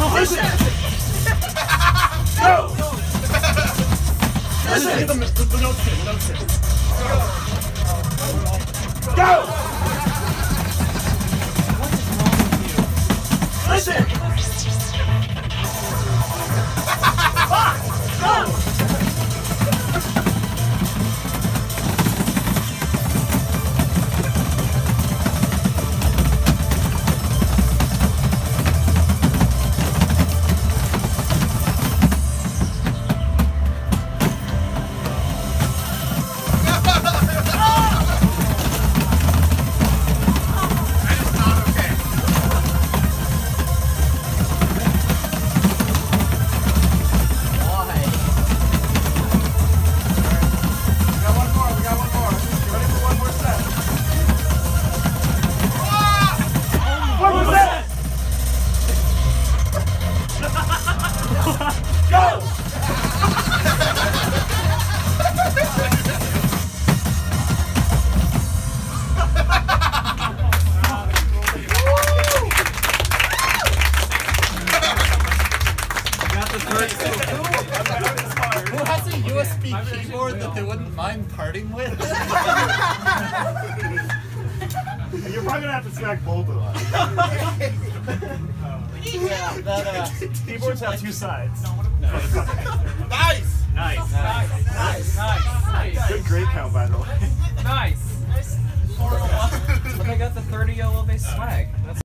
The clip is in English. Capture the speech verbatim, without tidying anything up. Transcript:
Listen! Go! Listen! Get the, the, the notes in, the notes in. Go! Listen! Fuck! Go! Who has a U S B keyboard that they wouldn't mind parting with? You're probably gonna have to smack both of us. Yeah, that, uh, Keyboards have two sides. Nice. Nice! Nice. Nice. Nice. Nice. Good grade count, by the way. Nice. But they got the thirty yellow base swag. That's